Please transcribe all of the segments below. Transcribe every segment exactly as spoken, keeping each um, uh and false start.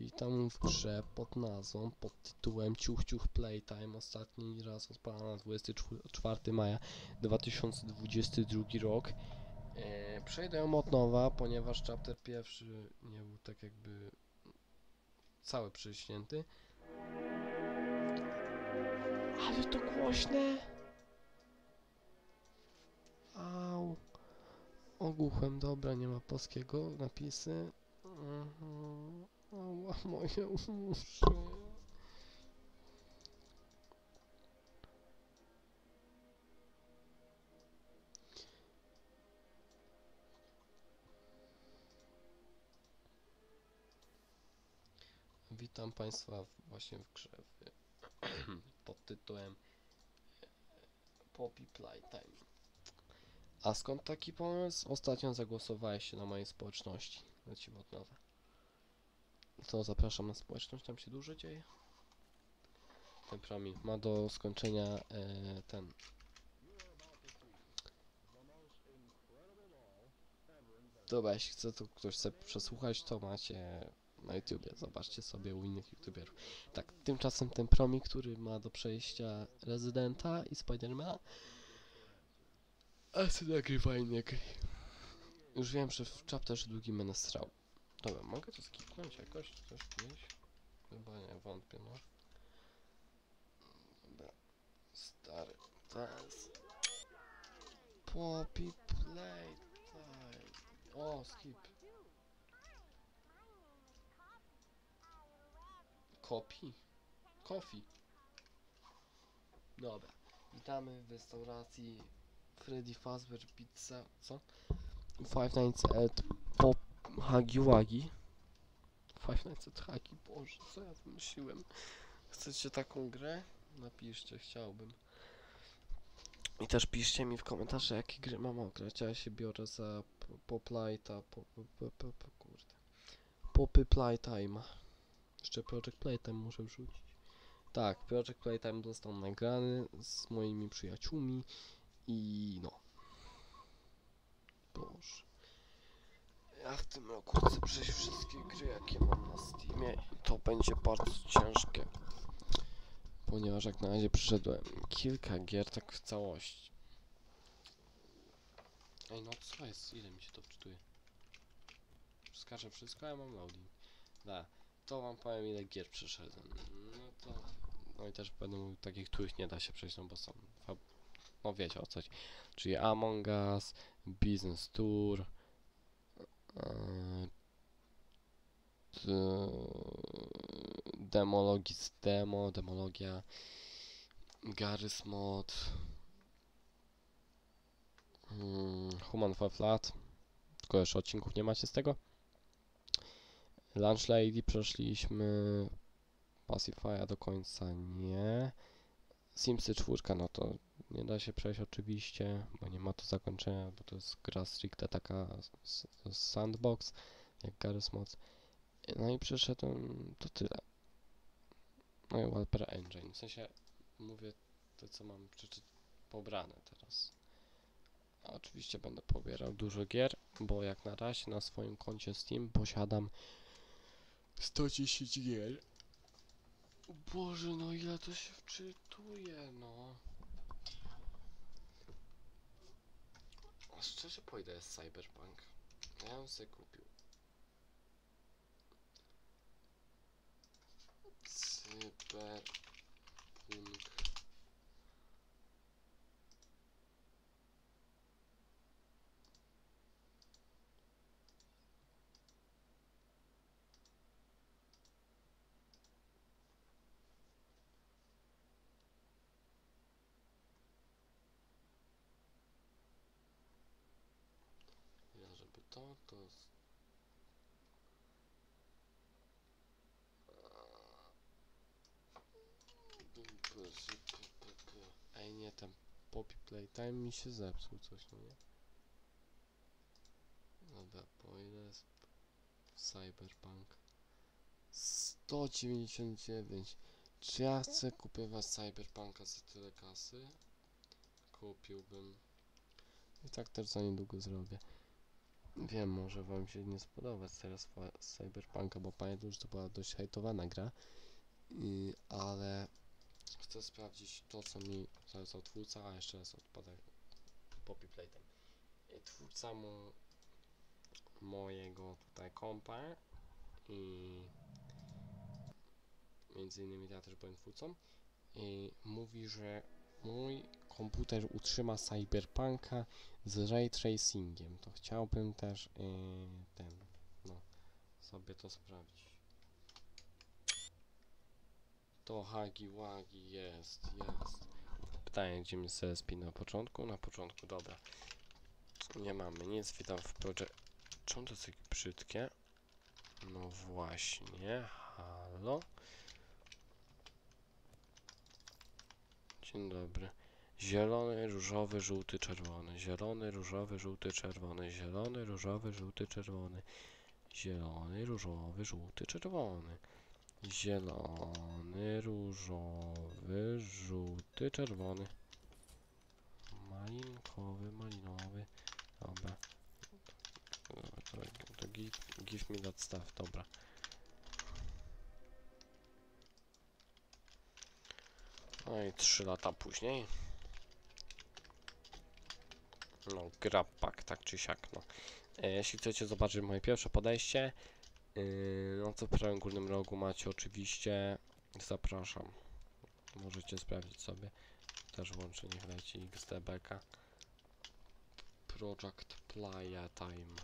Witam w grze pod nazwą, pod tytułem Ciuch Ciuch Playtime. Ostatni raz odpalana na dwudziestego czwartego maja dwa tysiące dwudziesty drugi rok. E, przejdę ją od nowa, ponieważ chapter pierwszy nie był tak jakby cały przyśnięty. Ale to głośne! Au! Ogłuchłem, dobra, nie ma polskiego napisy. Mhm. Ała, moje uszy. Witam Państwa właśnie w grze w, pod tytułem Poppy Playtime. A skąd taki pomysł? Ostatnio zagłosowałeś na mojej społeczności. Lecimy od nowa. To zapraszam na społeczność, tam się dużo dzieje. Ten promi ma do skończenia e, ten. Dobra, jeśli chce to ktoś chce przesłuchać, to macie na YouTubie. Zobaczcie sobie u innych YouTuberów. Tak, tymczasem ten promi, który ma do przejścia Rezydenta i Spidermana. A co nagrywa inny gry. Już wiem, że w chapterze długim będę strał. Dobra, mogę to skipnąć jakoś? Czy coś gdzieś? Chyba nie, wątpię, no. Dobra. Stary. Teraz. Poppy Playtime. O, skip. Kopi? Coffee. Dobra. Witamy w restauracji Freddy Fazbear Pizza. Co? Five Nights at Pop Huggy Wuggy. Five Nights at Huggy. Boże, co ja wymyśliłem? Chcecie taką grę? Napiszcie, chciałbym. I też piszcie mi w komentarze, jakie gry mam ograć. Ja się biorę za Poplajta, po, po, po, po, po, kurde. Poppy Playtime. Jeszcze Project Playtime muszę wrzucić. Tak, Project Playtime został nagrany z moimi przyjaciółmi i no. Boże. Ja w tym roku chcę przejść wszystkie gry, jakie mam na Steamie i to będzie bardzo ciężkie. Ponieważ jak na razie przyszedłem kilka gier tak w całości. Ej, no co jest? Ile mi się to wczytuje? Wskażę wszystko, ja mam loading. Da, to wam powiem, ile gier przeszedłem. No to... No i też będę mówił takich, których nie da się przejść, no bo są... No wiecie o co chodzi. Czyli Among Us, Business Tour... Yy, Demologis Demo, Demologia... Garry's Mod... Hmm, Human Fall Flat. Tylko jeszcze odcinków nie macie z tego. Lunch Lady przeszliśmy. Pacify'a do końca nie. Simsy cztery, no to nie da się przejść oczywiście, bo nie ma to zakończenia, bo to jest gra stricte taka z, z sandbox, jak Garry's Mod. No i przeszedłem, to tyle. No i Walpera Engine, w sensie mówię to, co mam przeczytać pobrane teraz. A oczywiście będę pobierał dużo gier, bo jak na razie na swoim koncie Steam posiadam sto dziesięć gier. Boże, no ile to się wczytuje, no. A szczerze pójdę z Cyberpunk. Ja bym sobie kupił. Cyberpunk. Ja żeby to, to... Ej, nie, ten Poppy Playtime mi się zepsuł coś, no nie? Dobra, pójdę w Cyberpunk. sto dziewięćdziesiąt dziewięć. Czy ja chcę kupować Cyberpunka za tyle kasy? Kupiłbym. I tak też za niedługo zrobię. Wiem, może wam się nie spodobać teraz fa- Cyberpunka, bo pamiętam, że to była dość hejtowana gra, yy, ale chcę sprawdzić to, co mi zalecał twórca, a jeszcze raz odpada Poppy Playtime. Yy, Twórca mu mojego tutaj kompa i między innymi ja też byłem twórcą, i mówi, że mój komputer utrzyma Cyberpunka z ray tracingiem. To chciałbym też yy, ten, no, sobie to sprawdzić. To Hagi Wagi jest, jest. Pytanie, gdzie mi C S P na początku? Na początku, dobra. Nie mamy nic, witam w project. Czemu to jest takie brzydkie? No właśnie, halo. Dzień dobry. Zielony, różowy, żółty, czerwony. Zielony, różowy, żółty, czerwony. Zielony, różowy, żółty, czerwony. Zielony, różowy, żółty, czerwony. Zielony, różowy, żółty, czerwony. Malinkowy, malinowy. Dobra. To, to, to give, give me that stuff, dobra. No i trzy lata później. No, grab pack, tak czy siak, no. E, jeśli chcecie zobaczyć moje pierwsze podejście, yy, no to w prawym górnym rogu macie oczywiście, zapraszam. Możecie sprawdzić sobie. Też łącznie niech leci X D B K. Project Playa Time.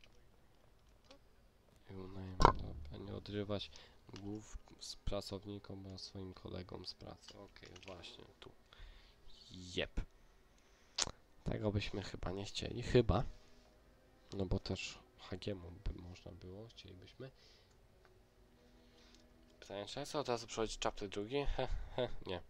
You name, dobra, nie odrywać głów z pracownikom, a swoim kolegom z pracy. Okej, okay, właśnie tu. Jep. Tego byśmy chyba nie chcieli, chyba. No bo też H G mu by można było, chcielibyśmy. Pytanie, czy ja chcę od razu przechodzić chapter drugi? He, he, nie.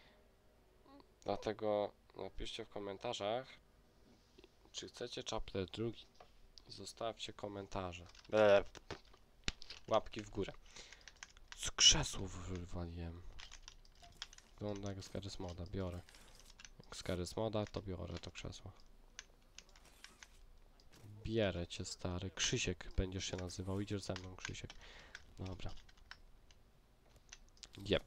Dlatego napiszcie w komentarzach, czy chcecie chapter drugi. Zostawcie komentarze. Eee, łapki w górę. Z krzesłów wywaliłem. Wygląda jak z Garry's Moda, biorę. Jak z Garry's Moda, to biorę to krzesło. Bierę cię, stary. Krzysiek będziesz się nazywał. Idziesz ze mną, Krzysiek. Dobra. Jep.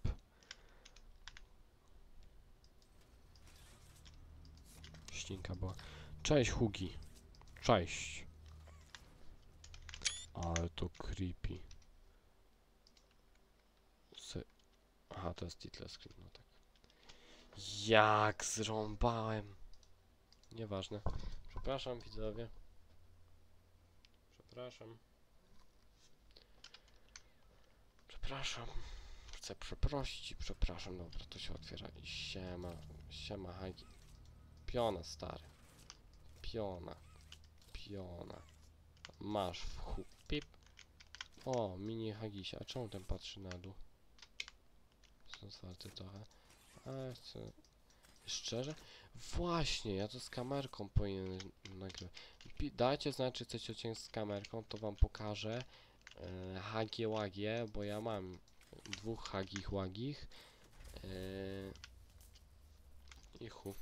Ścinka była. Cześć, Hugi. Cześć. Ale to creepy. Se... Aha, to jest title screen, no tak. Jak zrąbałem. Nieważne. Przepraszam, widzowie. Przepraszam. Przepraszam. Chcę przeprosić i przepraszam. Dobra, to się otwiera i siema. Siema, Hagi. Piona, stary. Piona. Piona. Masz w hu... Pip. O, mini Hagisia. A czemu ten patrzy na dół? Są otwarty trochę. A, chcę... Szczerze? Właśnie, ja to z kamerką powinienem nagrywać. Dajcie znać, czy chcecie odcinek z kamerką, to wam pokażę e, hagie łagie, bo ja mam dwóch hagich łagich e, i chu.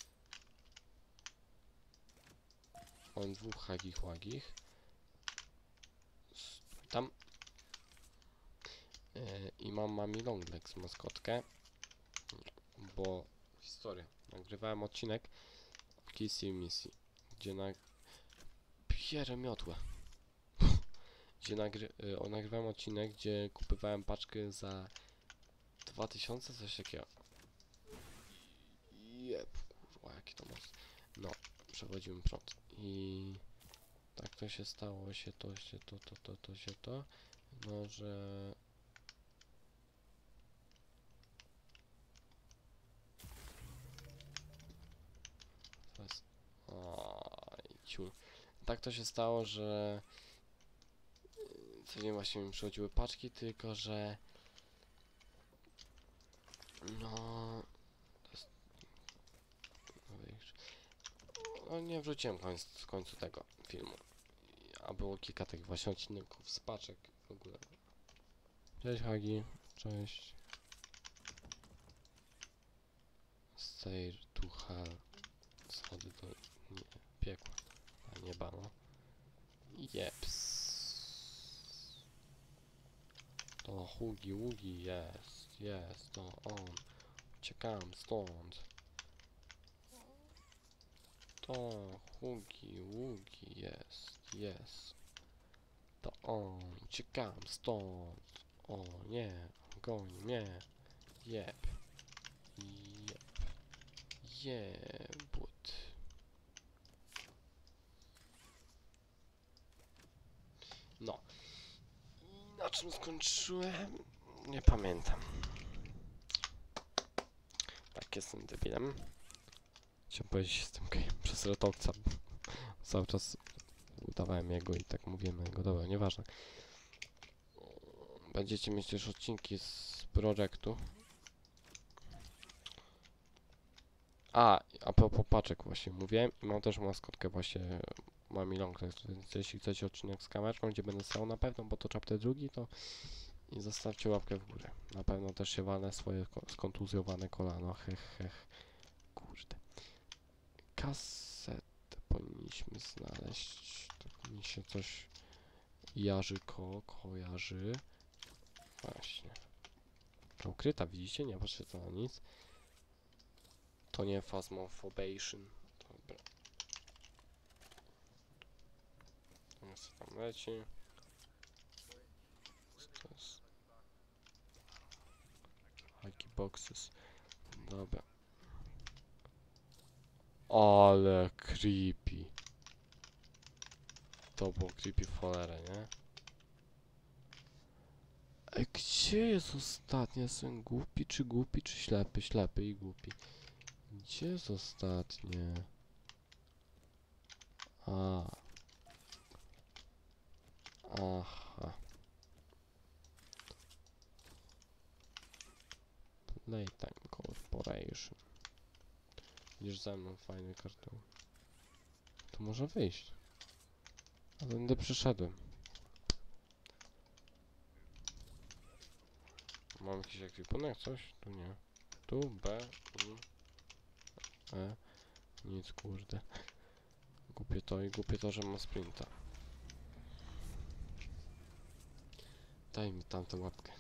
Mam dwóch hagich łagich. Tam. E, I mam mami Longlegs, maskotkę. Bo historia. Nagrywałem odcinek Kissy Missy, gdzie na... Pierę miotłę. Gdzie nagry... o, nagrywałem odcinek, gdzie kupowałem paczkę za dwa tysiące, coś takiego. Jep, kurwa, jaki to moc. No, przewodzimy prąd. I tak to się stało, się to, się to, to, to, to, się to. No, że... Teraz... Oj, ciul. Tak to się stało, że... Co nie właśnie mi przychodziły paczki, tylko że... No... To jest... No nie wrzuciłem końc, w końcu tego filmu. A było kilka takich właśnie odcinków z paczek w ogóle. Cześć Hagi, cześć. Stair to hell. Schody do nie, piekła. A nieba, no. Jeps. To Hugi Ługi jest, jest, to on. Uciekam stąd. To Hugi Ługi jest, jest. To on. Uciekam stąd. O nie, goni mnie. Jeb. Jeb. Jebut. No. I na czym skończyłem? Nie pamiętam. Tak, jestem debilem. Chciałem powiedzieć, jestem gejem przez Retokca. Cały czas udawałem jego i tak mówimy jego. Dobra, nieważne. Będziecie mieć też odcinki z projektu. A, a propos paczek właśnie mówiłem i mam też maskotkę właśnie Mami Longlegs, więc jeśli chcecie odcinek z kamerką, gdzie będę stał na pewno, bo to chapter drugi, to i zostawcie łapkę w górę. Na pewno też się walnę swoje skontuzjowane kolano, hech, hech. Kurde. Kasetę powinniśmy znaleźć. To mi się coś jarzy ko, kojarzy. Właśnie. Ukryta, widzicie? Nie patrzcie to na nic. To nie Phasmophobation. Dobra. Co tam leci? Co to jest? Haki boxes. Dobra. Ale creepy. To było creepy w cholerę, nie? Ej, gdzie jest ostatni? Jestem głupi, czy głupi, czy ślepy? Ślepy i głupi. Gdzie jest ostatnie? A. Aha. Playtime Corporation. Widzisz ze mną fajny karton. To może wyjść. A będę przyszedłem. Mam jakiś ekwipunek, coś? Tu nie. Tu B, I, E. Nic, kurde. Głupie to i głupie to, że mam sprinta. Daj mi tamtą łapkę.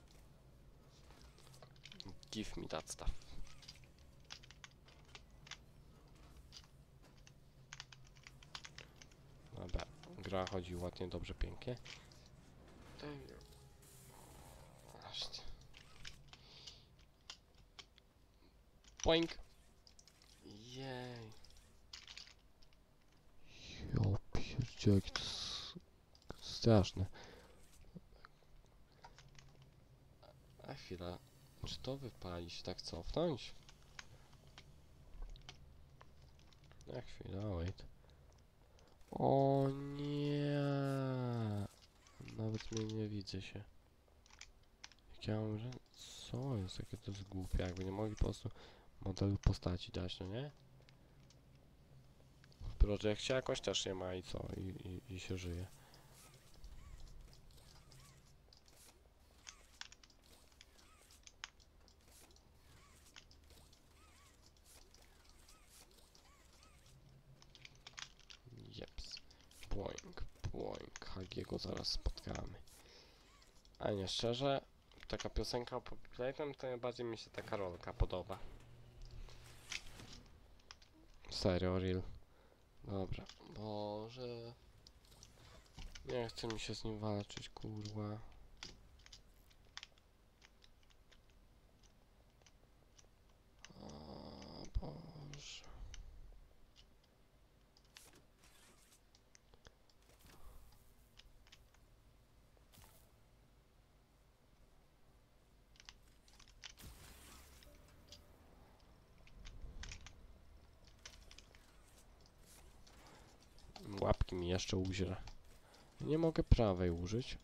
Give me that stuff. Dobra, gra chodzi ładnie, dobrze, pięknie. Daj mi. Boink. Jej. Jo, pierdzie, jak to straszne. A chwila, czy to wypali się tak cofnąć? Na chwilę, wait. O nie. Nawet mnie nie widzę się. Jak ja mam, że... Co jest? Jakie to jest głupie, jakby nie mogli po prostu modelu postaci dać, no nie? W projekcie jakoś też nie ma i co? I, i, i się żyje. Jeps. Boing, boing. Hagiego zaraz spotkamy. A nie, szczerze, taka piosenka o Playtime, to najbardziej mi się ta Karolka podoba. Serio, real. Dobra. Boże. Nie chce mi się z nim walczyć, kurwa. O Boże. Łapki mi jeszcze uźre. Nie mogę prawej użyć.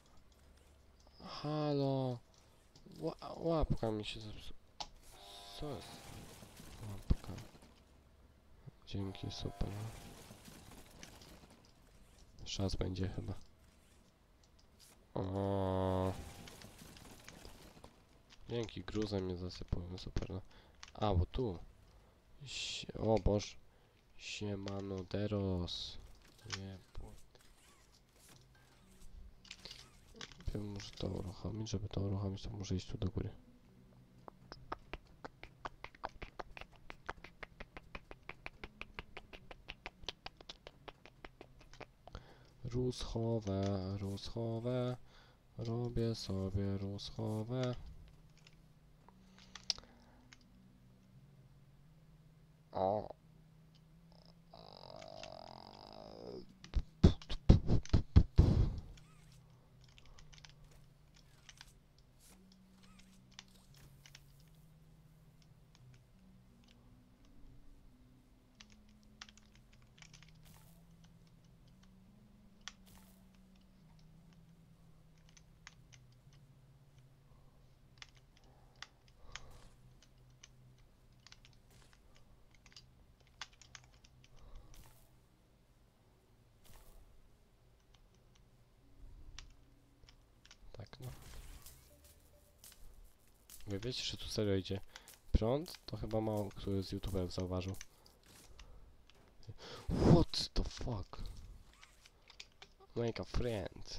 Halo. Ła łapka mi się zepsuła. Co jest? Łapka. Dzięki, super. Czas będzie chyba. O. Dzięki, gruzem mnie zasypują, super. No. A, bo tu. Sie o Boże. Siemano deros. Nie, najpierw muszę to uruchomić. Żeby to uruchomić, to muszę iść tu do góry. Ruschowe, ruschowe. Robię sobie ruschowe. O. Tak, no. Wy wiecie, że tu serio idzie prąd? To chyba mało który z youtuberów zauważył. What the fuck? Make a friend.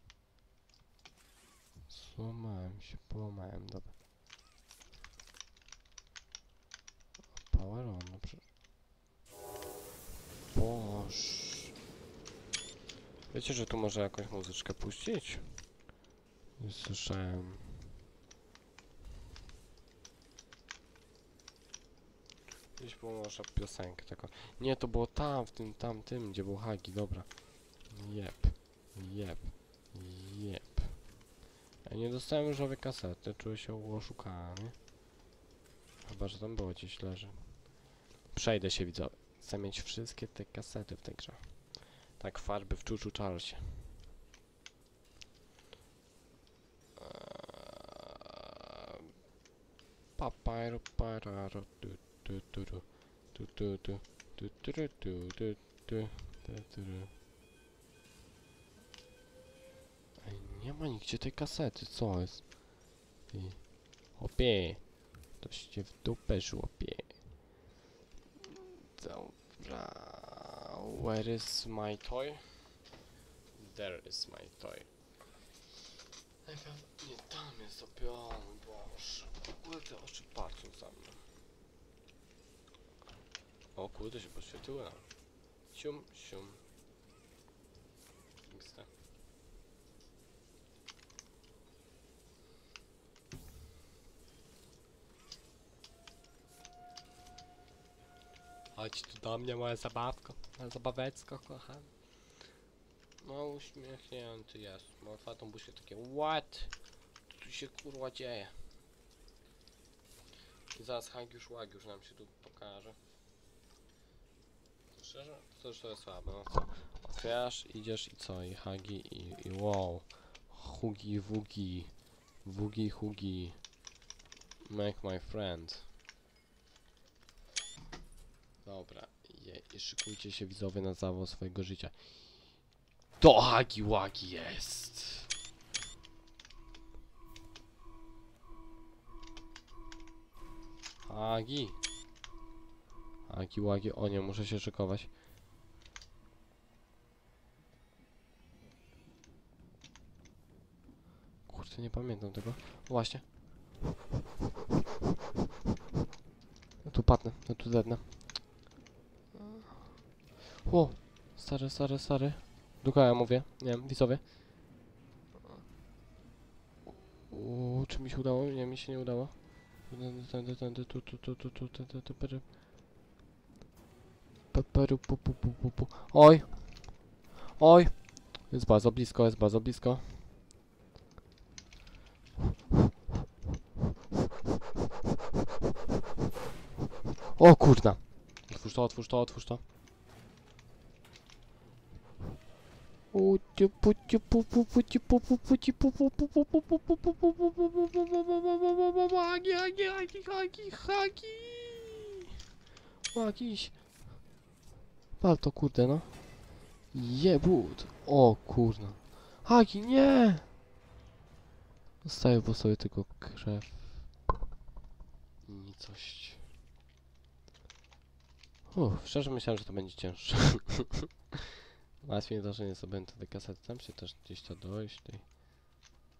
Złamałem się, połamałem, dobra. Power on, no przecież. Boż. Wiecie, że tu może jakąś muzyczkę puścić? Nie słyszałem. Gdzieś było może piosenkę taką. Nie, to było tam, w tym, tam, tym, gdzie był Hagi, dobra. Jep. Jep. Jep. Ja nie dostałem już owej kasety, czuję się oszukany. Chyba, że tam było gdzieś leży. Przejdę się, widzowie. Chcę mieć wszystkie te kasety w tej grze. Tak, farby w Czuczu Charlesie. Papajro, pararo, tu, tu, tu, tu, tu, tu, tu, tu, tu, tu, tu, tu, tu, tu, tu. Ej, nie ma nigdzie tej kasety, co jest? Ty. Hopie. To się w dupę żłopie. Dobra. Where is my toy? There is my toy. Nie, tam jest dopiero, boże. W ogóle te oczy patrzą za mną. O kurde, się poświeciły nam. Sium, sium. X D. Chodź tu do mnie, moja zabawko. Moja zabawecko, kocham. No uśmiechnięty jest. Ma otwartą buźkę takie. What? Co tu się kurwa dzieje? I zaraz Hagiusz Łagiusz nam się tu pokaże. Szczerze? To już to jest słabe, no co? Otwierasz, idziesz i co? I Hagi i, i wow. Hugi wugi. Wugi hugi. Make my friend. Dobra. Je, i szykujcie się widzowie na zawał swojego życia. To Hagi Łagi jest! Hagi! Hagi Łagi, o nie, muszę się szykować. Kurde, nie pamiętam tego. Właśnie. Ja tu padnę, ja tu zednę. O! Stary, stary, stary. Do kogo ja mówię? Nie wiem, widzowie. Uuu, czy mi się udało? Nie, mi się nie udało. Tędy, tędy, tędy, tu, tu, tu, tu, tu, tędy, tu, pery. Peperu, pu, pu, pu, pu, pu. Oj! Oj! Jest bardzo blisko, jest bardzo blisko. O kurna! Otwórz to, otwórz to, otwórz to. Hagi, hagi, hagi, hagi, hagi. Jakiś. Pal to kurde no. Jebut. O kurna. Hagi, nie! Zostaje po sobie tylko krew. I nicość. Uff, szczerze myślałem, że to będzie cięższe. Łatwiej to, że nie sobie te kasety tam się też gdzieś to dojść. Tej.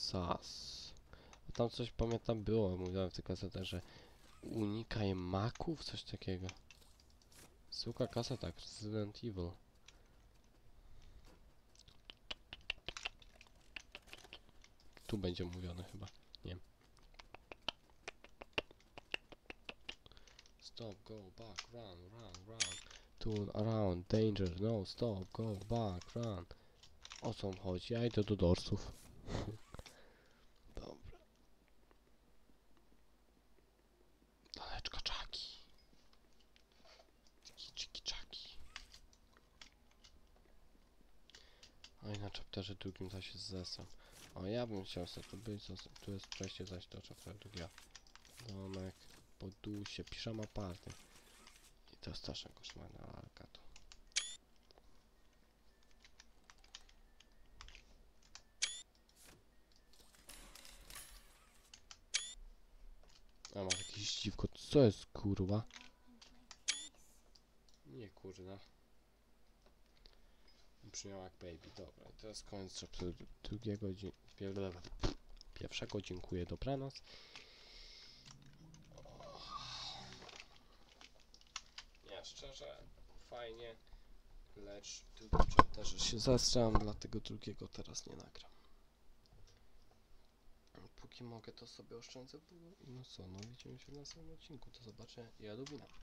sas. A tam coś pamiętam było, mówiłem w tych kasetach, że unikaj maków, coś takiego. Suka kaseta, Resident Evil. Tu będzie mówione chyba, nie wiem. Stop, go back, run, run, run. Turn around, danger, no, stop, go back, run. O co chodzi? Ja idę do dorsów. Dobra. Daleczka czaki. Czaki, czaki, czaki. A i na chapterze drugim zaś jest zesem. O, ja bym chciał sobie tu być, tu jest przejście zaś do chaptera drugiego. Domek, podusie, piżama party. I to jest straszna koszmarna lalka tu. A ma jakieś dziwko, co jest kurwa? Nie kurwa. Brzmiał jak baby, dobra. To jest koniec chapteru drugiego, pierwszego, dziękuję, dobranoc. Nie, szczerze, fajnie, lecz w drugim chapterze się zastram, dlatego drugiego teraz nie nagram. Póki mogę, to sobie oszczędzę, no co, no widzimy się w następnym odcinku, do zobaczenia i Jadowina.